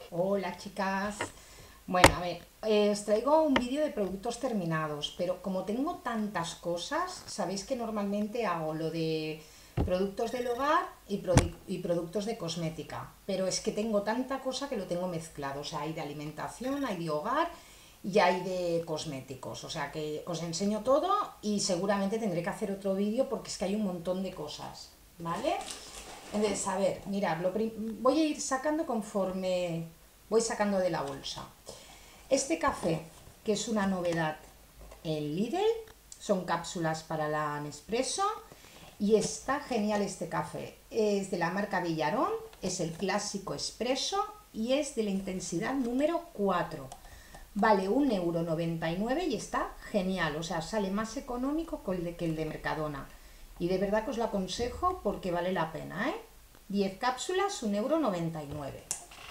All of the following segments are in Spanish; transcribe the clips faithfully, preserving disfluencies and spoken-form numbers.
Hola chicas. Bueno, a ver, eh, os traigo un vídeo de productos terminados, pero como tengo tantas cosas, sabéis que normalmente hago lo de productos del hogar y, produ- y productos de cosmética, pero es que tengo tanta cosa que lo tengo mezclado, o sea, hay de alimentación, hay de hogar y hay de cosméticos, o sea que os enseño todo y seguramente tendré que hacer otro vídeo porque es que hay un montón de cosas, ¿vale? Entonces, a ver, mirad, lo prim- voy a ir sacando conforme voy sacando de la bolsa. Este café, que es una novedad en Lidl, son cápsulas para la Nespresso y está genial este café. Es de la marca Villarón, es el clásico expreso y es de la intensidad número cuatro. Vale un euro noventa y nueve y está genial, o sea, sale más económico que el de, que el de Mercadona. Y de verdad que os lo aconsejo porque vale la pena, ¿eh? diez cápsulas, un euro noventa y nueve.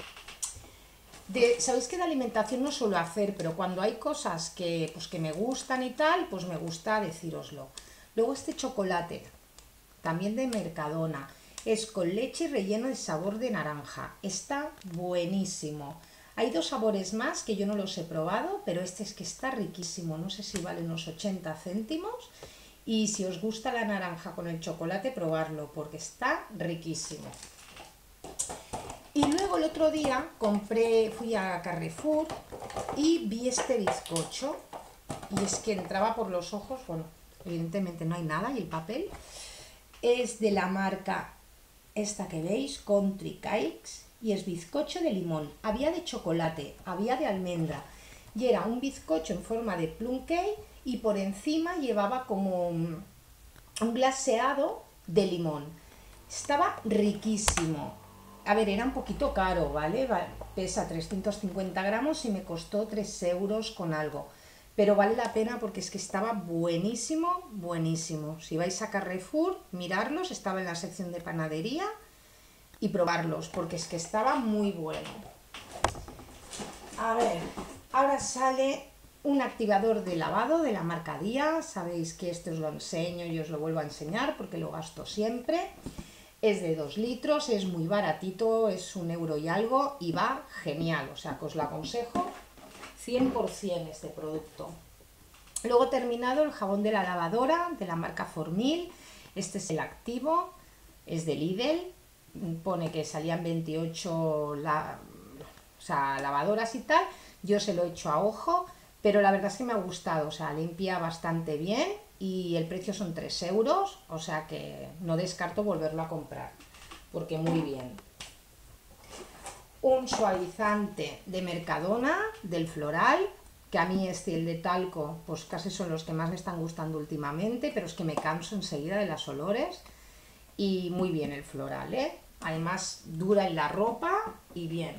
De, Sabéis que de alimentación no suelo hacer, pero cuando hay cosas que, pues, que me gustan y tal, pues me gusta decíroslo. Luego este chocolate, también de Mercadona, es con leche y relleno de sabor de naranja. Está buenísimo. Hay dos sabores más que yo no los he probado, pero este es que está riquísimo. No sé si vale unos ochenta céntimos. Y si os gusta la naranja con el chocolate, probarlo, porque está riquísimo. Y luego el otro día compré, fui a Carrefour y vi este bizcocho. Y es que entraba por los ojos, bueno, evidentemente no hay nada y el papel es de la marca esta que veis, Country Cakes, y es bizcocho de limón. Había de chocolate, había de almendra y era un bizcocho en forma de plum cake y por encima llevaba como un glaseado de limón. Estaba riquísimo. A ver, era un poquito caro, ¿vale? Pesa trescientos cincuenta gramos y me costó tres euros con algo. Pero vale la pena porque es que estaba buenísimo, buenísimo. Si vais a Carrefour, mirarlos, estaba en la sección de panadería y probarlos, porque es que estaba muy bueno. A ver, ahora sale un activador de lavado de la marca Día. Sabéis que este os lo enseño y os lo vuelvo a enseñar porque lo gasto siempre. Es de dos litros, es muy baratito, es un euro y algo y va genial. O sea, que os lo aconsejo cien por ciento este producto. Luego terminado el jabón de la lavadora de la marca Formil. Este es el activo, es de Lidl. Pone que salían veintiocho la, o sea, lavadoras y tal. Yo se lo he hecho a ojo, pero la verdad es que me ha gustado. O sea, limpia bastante bien y el precio son tres euros. O sea que no descarto volverlo a comprar, porque muy bien. Un suavizante de Mercadona, del Floral, que a mí este y el de talco, pues casi son los que más me están gustando últimamente, pero es que me canso enseguida de los olores. Y muy bien el Floral, ¿eh? Además dura en la ropa y bien.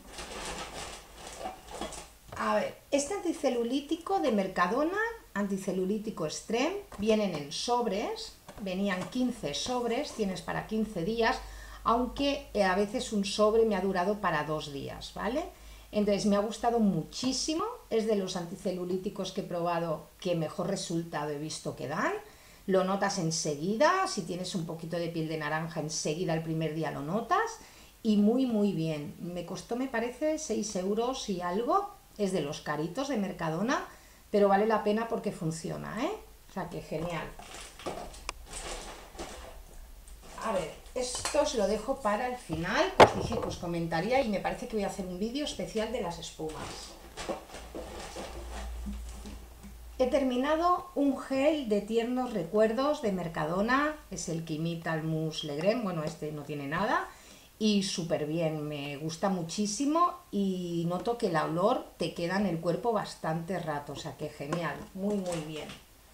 A ver, este anticelulítico de Mercadona, anticelulítico Extreme, vienen en sobres, venían quince sobres, tienes para quince días, aunque a veces un sobre me ha durado para dos días, ¿vale? Entonces me ha gustado muchísimo, es de los anticelulíticos que he probado que mejor resultado he visto que dan. Lo notas enseguida, si tienes un poquito de piel de naranja, enseguida el primer día lo notas y muy muy bien. Me costó, me parece, seis euros y algo, es de los caritos de Mercadona, pero vale la pena porque funciona, ¿eh? O sea que genial. A ver, esto os lo dejo para el final, os dije que os comentaría y me parece que voy a hacer un vídeo especial de las espumas. He terminado un gel de tiernos recuerdos de Mercadona, es el que imita al Mousse Legrand, bueno, este no tiene nada, y súper bien, me gusta muchísimo y noto que el olor te queda en el cuerpo bastante rato, o sea que genial, muy muy bien.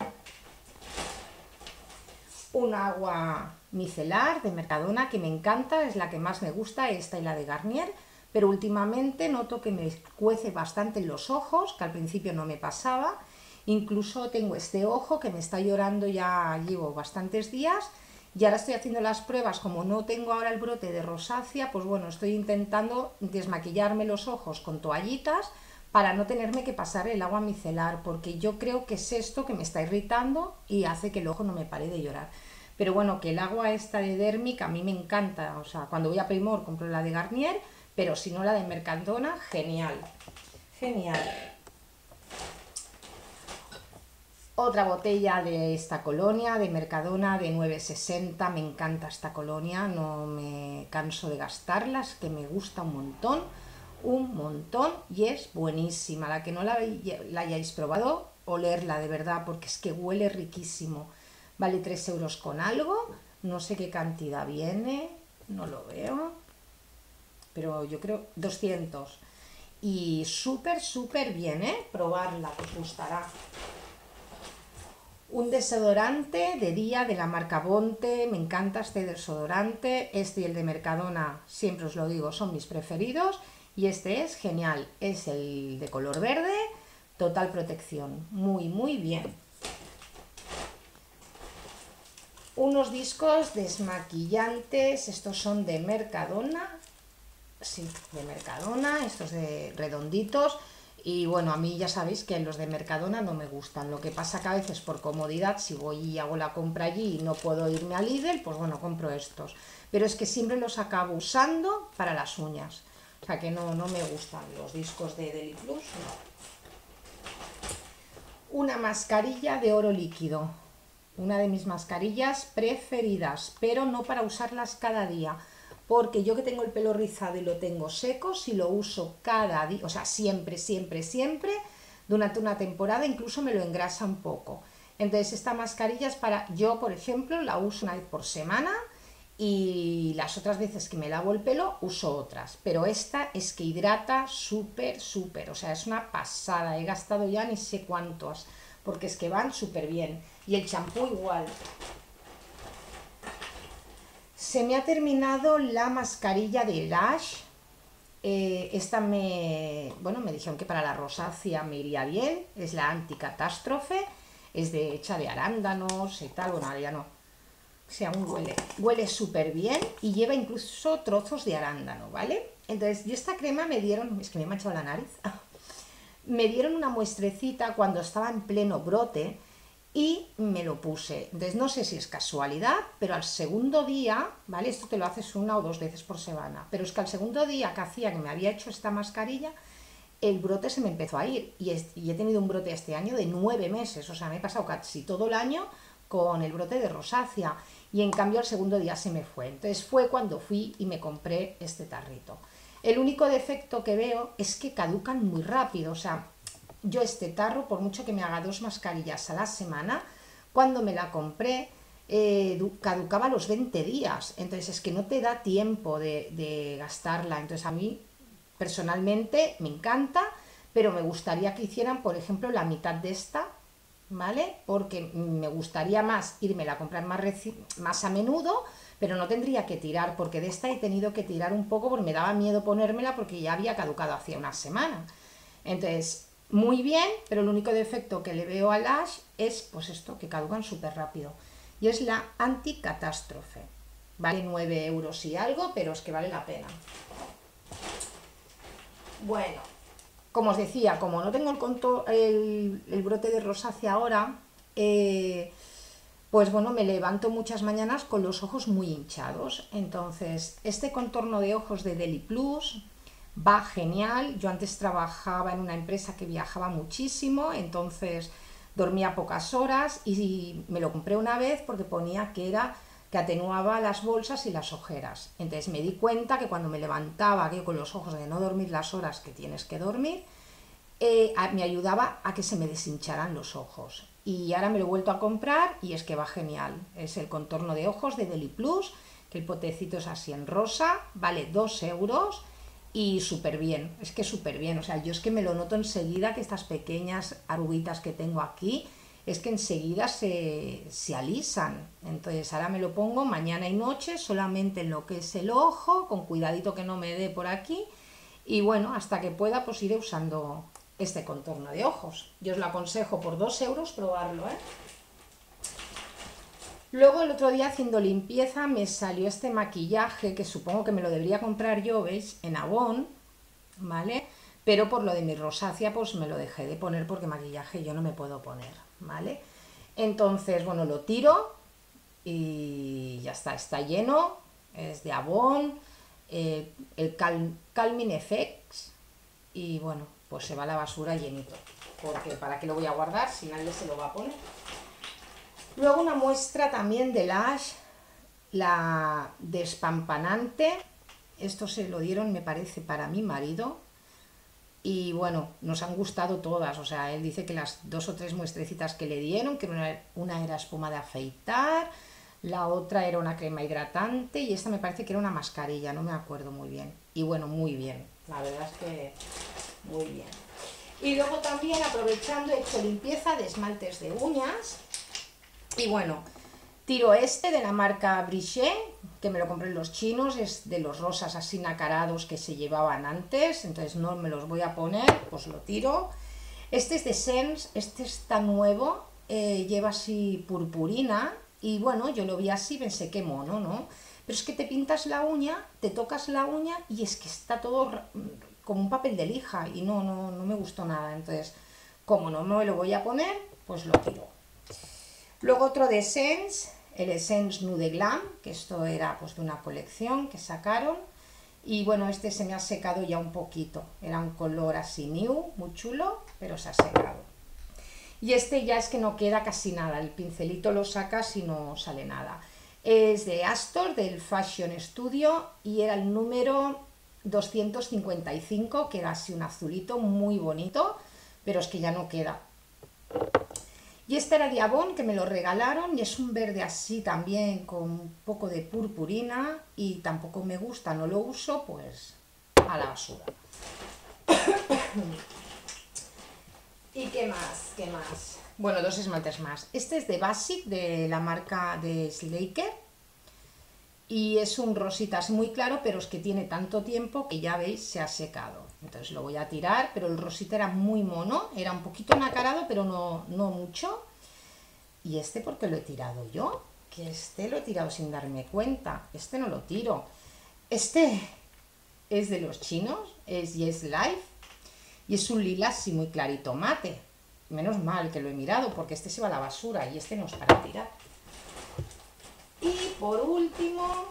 Un agua micelar de Mercadona que me encanta, es la que más me gusta, esta y la de Garnier, pero últimamente noto que me cuece bastante en los ojos, que al principio no me pasaba. Incluso tengo este ojo que me está llorando, ya llevo bastantes días y ahora estoy haciendo las pruebas. Como no tengo ahora el brote de rosácea, pues bueno, estoy intentando desmaquillarme los ojos con toallitas para no tenerme que pasar el agua micelar, porque yo creo que es esto que me está irritando y hace que el ojo no me pare de llorar. Pero bueno, que el agua esta de Dermic a mí me encanta, o sea, cuando voy a Primor compro la de Garnier, pero si no la de Mercadona, genial, genial. Otra botella de esta colonia de Mercadona de nueve sesenta, me encanta esta colonia, no me canso de gastarlas, que me gusta un montón, un montón, y es buenísima. La que no la, la hayáis probado, olerla de verdad, porque es que huele riquísimo. Vale tres euros con algo, no sé qué cantidad viene, no lo veo, pero yo creo doscientos. Y súper, súper bien, ¿eh? Probarla, os gustará. Un desodorante de día de la marca Bonte, me encanta este desodorante, este y el de Mercadona, siempre os lo digo, son mis preferidos, y este es genial, es el de color verde, total protección, muy muy bien. Unos discos desmaquillantes, estos son de Mercadona, sí, de Mercadona, estos de redonditos. Y bueno, a mí ya sabéis que los de Mercadona no me gustan. Lo que pasa que a veces por comodidad, si voy y hago la compra allí y no puedo irme a Lidl, pues bueno, compro estos. Pero es que siempre los acabo usando para las uñas. O sea que no, no me gustan los discos de Deli Plus, no. Una mascarilla de oro líquido. Una de mis mascarillas preferidas, pero no para usarlas cada día. Porque yo que tengo el pelo rizado y lo tengo seco, si lo uso cada día, o sea, siempre, siempre, siempre, durante una temporada incluso me lo engrasa un poco. Entonces esta mascarilla es para, yo por ejemplo la uso una vez por semana y las otras veces que me lavo el pelo uso otras. Pero esta es que hidrata súper, súper, o sea, es una pasada, he gastado ya ni sé cuántos, porque es que van súper bien. Y el champú igual. Se me ha terminado la mascarilla de Lash. Eh, esta me, bueno, me dijeron que para la rosácea me iría bien. Es la anticatástrofe. Es de hecha de arándanos y tal. Bueno, ahora ya no. O sea, aún huele. Huele súper bien y lleva incluso trozos de arándano, ¿vale? Entonces, yo esta crema me dieron, es que me he manchado la nariz. Me dieron una muestrecita cuando estaba en pleno brote. Y me lo puse. Entonces no sé si es casualidad, pero al segundo día, ¿vale? Esto te lo haces una o dos veces por semana, pero es que al segundo día que hacía que me había hecho esta mascarilla, el brote se me empezó a ir. Y, es, y he tenido un brote este año de nueve meses, o sea, me he pasado casi todo el año con el brote de rosácea. Y en cambio al segundo día se me fue. Entonces fue cuando fui y me compré este tarrito. El único defecto que veo es que caducan muy rápido, o sea, yo este tarro, por mucho que me haga dos mascarillas a la semana, cuando me la compré, eh, caducaba a los veinte días. Entonces es que no te da tiempo de, de gastarla. Entonces a mí, personalmente, me encanta, pero me gustaría que hicieran, por ejemplo, la mitad de esta, ¿vale? Porque me gustaría más irme a comprar más, más a menudo, pero no tendría que tirar, porque de esta he tenido que tirar un poco porque me daba miedo ponérmela porque ya había caducado hacía una semana. Entonces, muy bien, pero el único defecto que le veo a Lash es, pues esto, que caducan súper rápido. Y es la anticatástrofe. Vale nueve euros y algo, pero es que vale la pena. Bueno, como os decía, como no tengo el, conto, el, el brote de rosácea ahora, eh, pues bueno, me levanto muchas mañanas con los ojos muy hinchados. Entonces, este contorno de ojos de Deli Plus va genial. Yo antes trabajaba en una empresa que viajaba muchísimo, entonces dormía pocas horas y me lo compré una vez porque ponía que era que atenuaba las bolsas y las ojeras. Entonces me di cuenta que cuando me levantaba que con los ojos de no dormir las horas que tienes que dormir, eh, me ayudaba a que se me deshincharan los ojos. Y ahora me lo he vuelto a comprar y es que va genial. Es el contorno de ojos de Deli Plus, que el potecito es así en rosa, vale dos euros. Y súper bien, es que súper bien, o sea, yo es que me lo noto enseguida que estas pequeñas arruguitas que tengo aquí, es que enseguida se, se alisan. Entonces ahora me lo pongo mañana y noche, solamente en lo que es el ojo, con cuidadito que no me dé por aquí, y bueno, hasta que pueda pues iré usando este contorno de ojos. Yo os lo aconsejo por dos euros probarlo, ¿eh? Luego el otro día haciendo limpieza me salió este maquillaje que supongo que me lo debería comprar yo, ¿veis? En Avon, ¿vale? Pero por lo de mi rosácea pues me lo dejé de poner porque maquillaje yo no me puedo poner, ¿vale? Entonces, bueno, lo tiro y ya está, está lleno, es de Avon, eh, el Cal Calming Effects, y bueno, pues se va a la basura llenito, porque para qué lo voy a guardar si nadie se lo va a poner. Luego una muestra también de Lush, la despampanante. Esto se lo dieron, me parece, para mi marido. Y bueno, nos han gustado todas. O sea, él dice que las dos o tres muestrecitas que le dieron, que una, una era espuma de afeitar, la otra era una crema hidratante y esta me parece que era una mascarilla, no me acuerdo muy bien. Y bueno, muy bien. La verdad es que muy bien. Y luego también, aprovechando, he hecho limpieza de esmaltes de uñas. Y bueno, tiro este de la marca Brichet, que me lo compré en los chinos, es de los rosas así nacarados que se llevaban antes, entonces no me los voy a poner, pues lo tiro. Este es de Sense, este está nuevo, eh, lleva así purpurina, y bueno, yo lo vi así, pensé qué mono, ¿no? Pero es que te pintas la uña, te tocas la uña y es que está todo como un papel de lija, y no, no, no me gustó nada, entonces, como no me lo voy a poner, pues lo tiro. Luego otro de Sense, el Essence Nude Glam, que esto era pues de una colección que sacaron. Y bueno, este se me ha secado ya un poquito. Era un color así new, muy chulo, pero se ha secado. Y este ya es que no queda casi nada. El pincelito lo sacas y no sale nada. Es de Astor, del Fashion Studio, y era el número doscientos cincuenta y cinco, que era así un azulito muy bonito, pero es que ya no queda. Y este era de Avon, que me lo regalaron, y es un verde así también con un poco de purpurina, y tampoco me gusta, no lo uso, pues a la basura. ¿Y qué más? ¿Qué más? Bueno, dos esmaltes más. Este es de Basic, de la marca de Slaker, y es un rosita, es muy claro, pero es que tiene tanto tiempo que ya veis, se ha secado. Entonces lo voy a tirar, pero el rosita era muy mono, era un poquito nacarado, pero no, no mucho. Y este, ¿por qué lo he tirado yo? Que este lo he tirado sin darme cuenta. Este no lo tiro. Este es de los chinos, es Yes Life, y es un lila así muy clarito mate. Menos mal que lo he mirado, porque este se va a la basura y este no es para tirar. Y por último,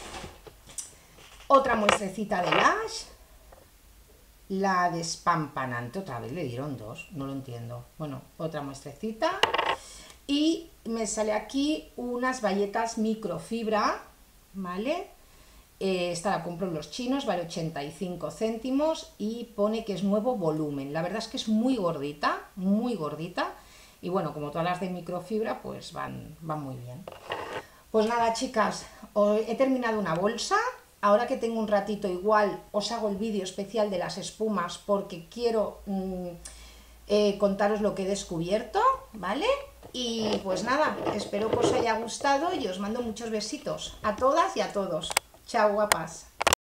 otra muestrecita de Lush, la despampanante. Otra vez le dieron dos, no lo entiendo. Bueno, otra muestrecita. Y me sale aquí unas bayetas microfibra, ¿vale? Eh, esta la compro en los chinos, vale ochenta y cinco céntimos y pone que es nuevo volumen. La verdad es que es muy gordita, muy gordita. Y bueno, como todas las de microfibra, pues van, van muy bien. Pues nada, chicas, he terminado una bolsa. Ahora que tengo un ratito igual, os hago el vídeo especial de las espumas, porque quiero mmm, eh, contaros lo que he descubierto, ¿vale? Y pues nada, espero que os haya gustado y os mando muchos besitos a todas y a todos. Chao, guapas.